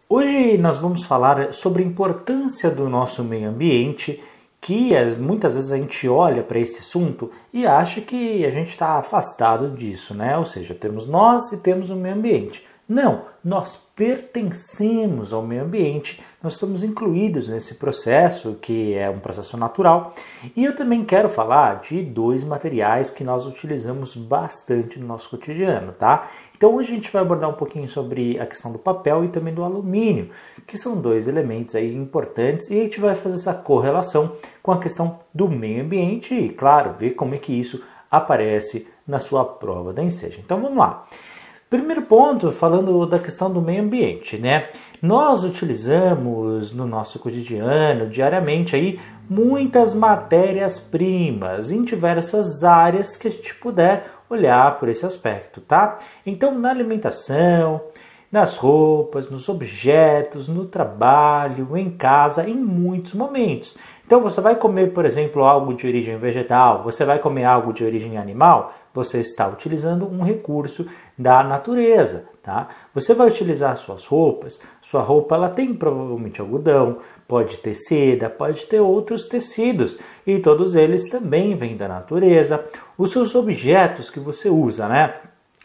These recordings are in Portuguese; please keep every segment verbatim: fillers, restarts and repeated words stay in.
Hoje nós vamos falar sobre a importância do nosso meio ambiente, que é, muitas vezes a gente olha para esse assunto e acha que a gente está afastado disso, né? Ou seja, temos nós e temos o meio ambiente. Não, nós pertencemos ao meio ambiente, nós estamos incluídos nesse processo, que é um processo natural. E eu também quero falar de dois materiais que nós utilizamos bastante no nosso cotidiano, tá? Então hoje a gente vai abordar um pouquinho sobre a questão do papel e também do alumínio, que são dois elementos aí importantes, e a gente vai fazer essa correlação com a questão do meio ambiente e, claro, ver como é que isso aparece na sua prova da Enseja. Então vamos lá. Primeiro ponto, falando da questão do meio ambiente, né? Nós utilizamos no nosso cotidiano, diariamente, aí, muitas matérias-primas em diversas áreas que a gente puder olhar por esse aspecto, tá? Então, na alimentação, nas roupas, nos objetos, no trabalho, em casa, em muitos momentos. Então, você vai comer, por exemplo, algo de origem vegetal, você vai comer algo de origem animal, você está utilizando um recurso da natureza, tá? Você vai utilizar suas roupas, sua roupa ela tem provavelmente algodão, pode ter seda, pode ter outros tecidos, e todos eles também vêm da natureza. Os seus objetos que você usa, né?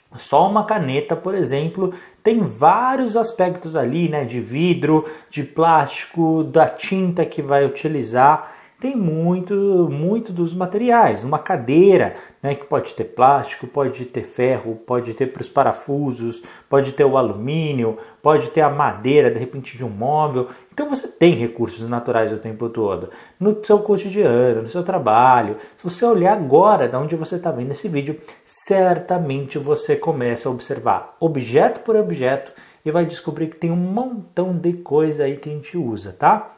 Só uma caneta, por exemplo, tem vários aspectos ali, né? De vidro, de plástico, da tinta que vai utilizar. Tem muito, muito dos materiais. Uma cadeira, né, que pode ter plástico, pode ter ferro, pode ter para os parafusos, pode ter o alumínio, pode ter a madeira, de repente, de um móvel. Então você tem recursos naturais o tempo todo. No seu cotidiano, no seu trabalho. Se você olhar agora de onde você está vendo esse vídeo, certamente você começa a observar objeto por objeto e vai descobrir que tem um montão de coisa aí que a gente usa, tá?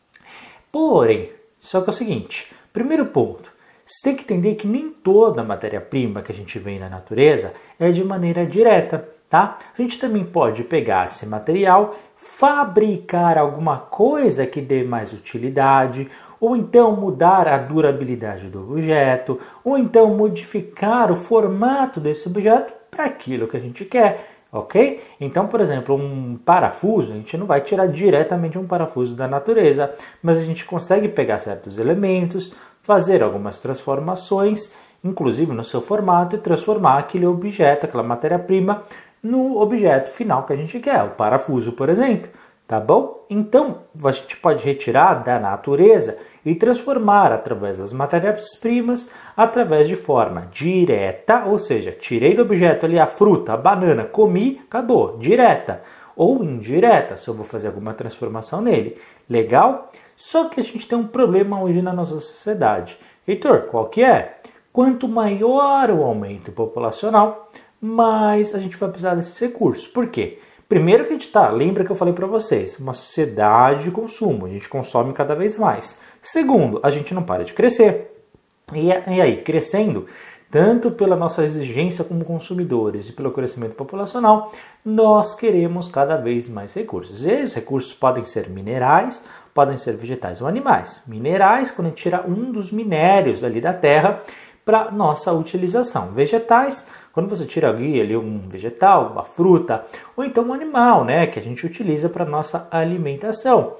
Porém, só que é o seguinte, primeiro ponto, você tem que entender que nem toda matéria-prima que a gente vê na natureza é de maneira direta, tá? A gente também pode pegar esse material, fabricar alguma coisa que dê mais utilidade, ou então mudar a durabilidade do objeto, ou então modificar o formato desse objeto para aquilo que a gente quer. Ok? Então, por exemplo, um parafuso, a gente não vai tirar diretamente um parafuso da natureza, mas a gente consegue pegar certos elementos, fazer algumas transformações, inclusive no seu formato, e transformar aquele objeto, aquela matéria-prima, no objeto final que a gente quer, o parafuso, por exemplo. Tá bom? Então, a gente pode retirar da natureza e transformar através das matérias-primas, através de forma direta, ou seja, tirei do objeto ali a fruta, a banana, comi, acabou, direta. Ou indireta, se eu vou fazer alguma transformação nele. Legal? Só que a gente tem um problema hoje na nossa sociedade. Heitor, qual que é? Quanto maior o aumento populacional, mais a gente vai precisar desses recursos. Por quê? Primeiro que a gente está, lembra que eu falei para vocês, uma sociedade de consumo, a gente consome cada vez mais. Segundo, a gente não para de crescer. E, e aí, crescendo, tanto pela nossa exigência como consumidores e pelo crescimento populacional, nós queremos cada vez mais recursos. E esses recursos podem ser minerais, podem ser vegetais ou animais. Minerais, quando a gente tira um dos minérios ali da terra para nossa utilização. Vegetais, quando você tira ali, ali um vegetal, uma fruta, ou então um animal, né, que a gente utiliza para nossa alimentação.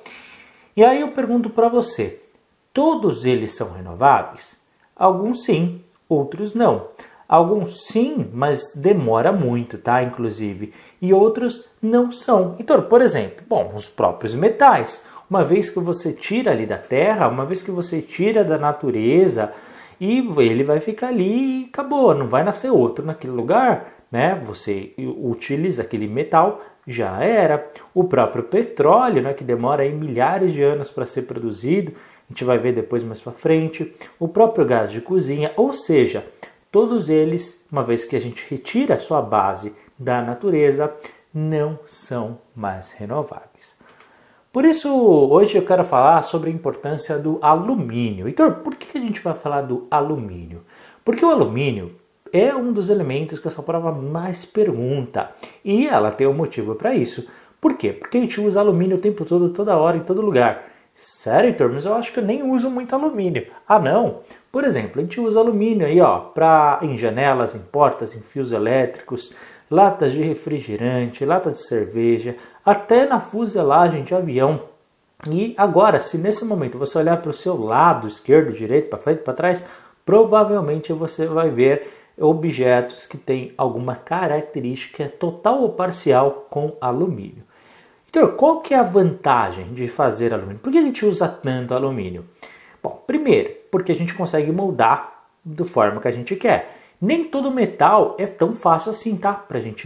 E aí eu pergunto para você, todos eles são renováveis? Alguns sim, outros não. Alguns sim, mas demora muito, tá, inclusive. E outros não são. Então, por exemplo, bom, os próprios metais. Uma vez que você tira ali da terra, uma vez que você tira da natureza, e ele vai ficar ali e acabou, não vai nascer outro naquele lugar, né? Você utiliza aquele metal, já era. O próprio petróleo, né, que demora aí milhares de anos para ser produzido, a gente vai ver depois mais para frente. O próprio gás de cozinha, ou seja, todos eles, uma vez que a gente retira a sua base da natureza, não são mais renováveis. Por isso, hoje eu quero falar sobre a importância do alumínio. Heitor, por que a gente vai falar do alumínio? Porque o alumínio é um dos elementos que essa prova mais pergunta. E ela tem um motivo para isso. Por quê? Porque a gente usa alumínio o tempo todo, toda hora, em todo lugar. Sério, Heitor? Mas eu acho que eu nem uso muito alumínio. Ah, não? Por exemplo, a gente usa alumínio aí, ó, pra, em janelas, em portas, em fios elétricos, latas de refrigerante, lata de cerveja, até na fuselagem de avião. E agora, se nesse momento você olhar para o seu lado esquerdo, direito, para frente, para trás, provavelmente você vai ver objetos que têm alguma característica total ou parcial com alumínio. Então, qual que é a vantagem de fazer alumínio? Por que a gente usa tanto alumínio? Bom, primeiro, porque a gente consegue moldar da forma que a gente quer. Nem todo metal é tão fácil assim, tá? Para a gente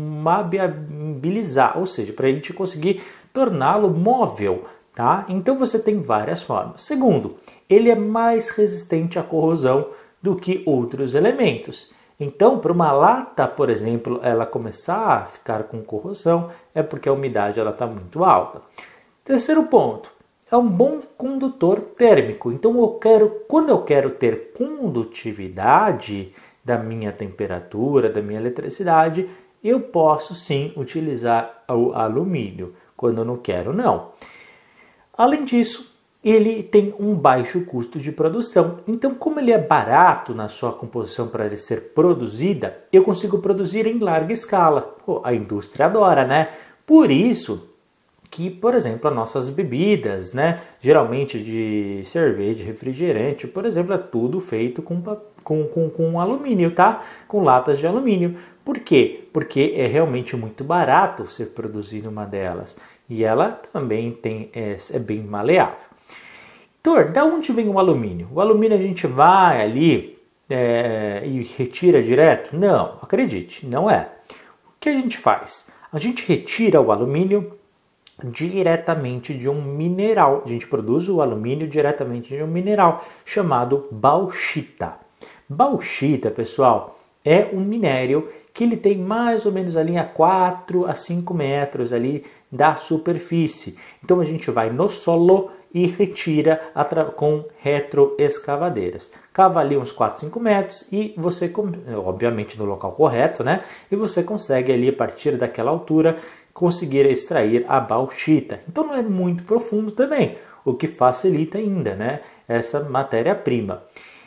mobilizar, ou seja, para a gente conseguir torná-lo móvel, tá? Então você tem várias formas. Segundo, ele é mais resistente à corrosão do que outros elementos. Então, para uma lata, por exemplo, ela começar a ficar com corrosão, é porque a umidade ela está muito alta. Terceiro ponto, é um bom condutor térmico. Então, eu quero, quando eu quero ter condutividade da minha temperatura, da minha eletricidade, eu posso sim utilizar o alumínio. Quando eu não quero, não. Além disso, ele tem um baixo custo de produção. Então, como ele é barato na sua composição para ele ser produzida, eu consigo produzir em larga escala. Pô, a indústria adora, né? Por isso que, por exemplo, as nossas bebidas, né? Geralmente de cerveja, refrigerante, por exemplo, é tudo feito com, com, com, com alumínio, tá? Com latas de alumínio. Por quê? Porque é realmente muito barato você produzir uma delas. E ela também tem, é, é bem maleável. Então, da onde vem o alumínio? O alumínio a gente vai ali é, e retira direto? Não, acredite, não é. O que a gente faz? A gente retira o alumínio diretamente de um mineral. A gente produz o alumínio diretamente de um mineral chamado bauxita. Bauxita, pessoal, é um minério que ele tem mais ou menos ali a quatro a cinco metros ali da superfície. Então a gente vai no solo e retira com retroescavadeiras. Cava ali uns quatro, cinco metros e você, obviamente no local correto, né? E você consegue ali a partir daquela altura conseguir extrair a bauxita. Então não é muito profundo também, o que facilita ainda, né? Essa matéria-prima.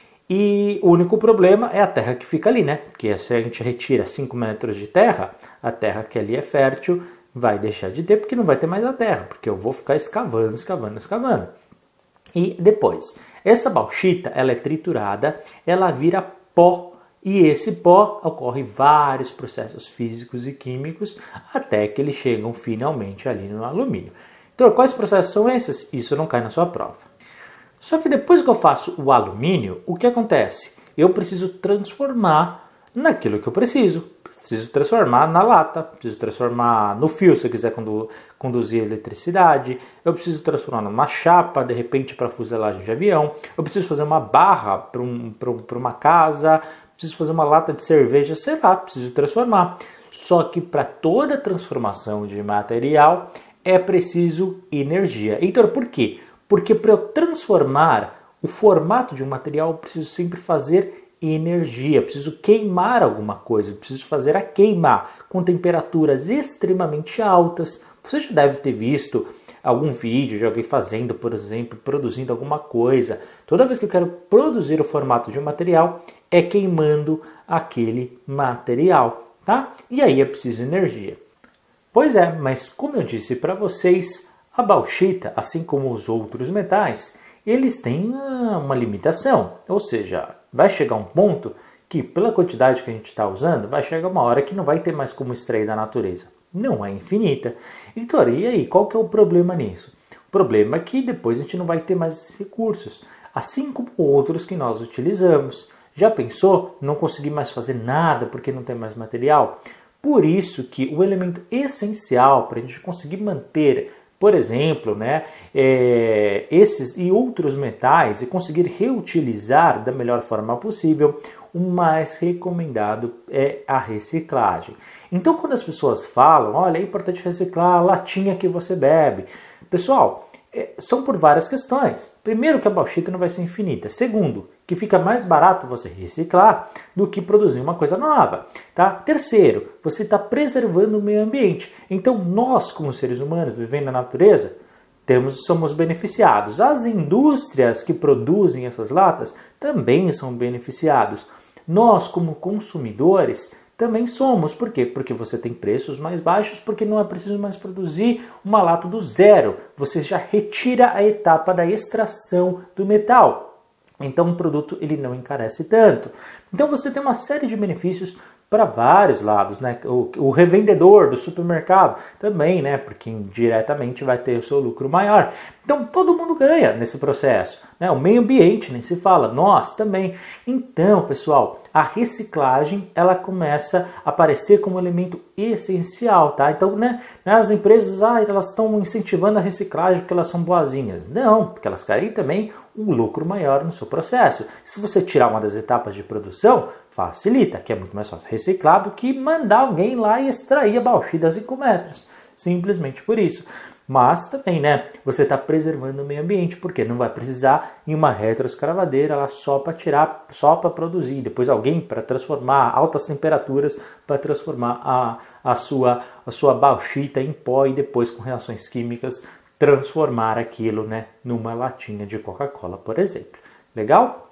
E o único problema é a terra que fica ali, né? Porque se a gente retira cinco metros de terra, a terra que ali é fértil vai deixar de ter, porque não vai ter mais a terra, porque eu vou ficar escavando, escavando, escavando. E depois, essa bauxita, ela é triturada, ela vira pó, e esse pó ocorre vários processos físicos e químicos, até que eles chegam finalmente ali no alumínio. Então, quais processos são esses? Isso não cai na sua prova. Só que depois que eu faço o alumínio, o que acontece? Eu preciso transformar naquilo que eu preciso. Preciso transformar na lata, preciso transformar no fio se eu quiser condu conduzir eletricidade, eu preciso transformar numa chapa, de repente para fuselagem de avião, eu preciso fazer uma barra para um, para uma casa, preciso fazer uma lata de cerveja, sei lá, preciso transformar. Só que para toda transformação de material é preciso energia. Então, por quê? Porque para eu transformar o formato de um material, eu preciso sempre fazer energia, preciso queimar alguma coisa, preciso fazer a queima com temperaturas extremamente altas. Você já deve ter visto algum vídeo de alguém fazendo, por exemplo, produzindo alguma coisa. Toda vez que eu quero produzir o formato de um material, é queimando aquele material, tá? E aí é preciso energia. Pois é, mas como eu disse para vocês, a bauxita, assim como os outros metais, eles têm uma limitação, ou seja, vai chegar um ponto que, pela quantidade que a gente está usando, vai chegar uma hora que não vai ter mais como extrair da natureza. Não é infinita. Então, e aí, qual que é o problema nisso? O problema é que depois a gente não vai ter mais recursos, assim como outros que nós utilizamos. Já pensou? Não conseguir mais fazer nada porque não tem mais material? Por isso que o elemento essencial para a gente conseguir manter, por exemplo, né, é, esses e outros metais e conseguir reutilizar da melhor forma possível, o mais recomendado é a reciclagem. Então, quando as pessoas falam, olha, é importante reciclar a latinha que você bebe. Pessoal, é, são por várias questões. Primeiro, que a bauxita não vai ser infinita. Segundo, que fica mais barato você reciclar do que produzir uma coisa nova. Tá? Terceiro, você está preservando o meio ambiente. Então, nós, como seres humanos, vivendo na natureza, temos, somos beneficiados. As indústrias que produzem essas latas também são beneficiados. Nós, como consumidores, também somos. Por quê? Porque você tem preços mais baixos, porque não é preciso mais produzir uma lata do zero. Você já retira a etapa da extração do metal. Então o produto ele não encarece tanto. Então você tem uma série de benefícios para vários lados, né? O, o revendedor do supermercado também, né? Porque indiretamente vai ter o seu lucro maior. Então todo mundo ganha nesse processo, né? O meio ambiente nem se fala, nós também. Então, pessoal, a reciclagem ela começa a aparecer como elemento essencial, tá? Então, né? As empresas, ah, elas estão incentivando a reciclagem porque elas são boazinhas. Não, porque elas querem também um lucro maior no seu processo. Se você tirar uma das etapas de produção, facilita, que é muito mais fácil reciclar do que mandar alguém lá e extrair a bauxita a cinco metros. Simplesmente por isso. Mas também, né, você está preservando o meio ambiente, porque não vai precisar em uma retroescavadeira lá só para tirar, só para produzir. Depois alguém para transformar a altas temperaturas, para transformar a, a, sua, a sua bauxita em pó e depois com reações químicas transformar aquilo, né, numa latinha de Coca-Cola, por exemplo. Legal?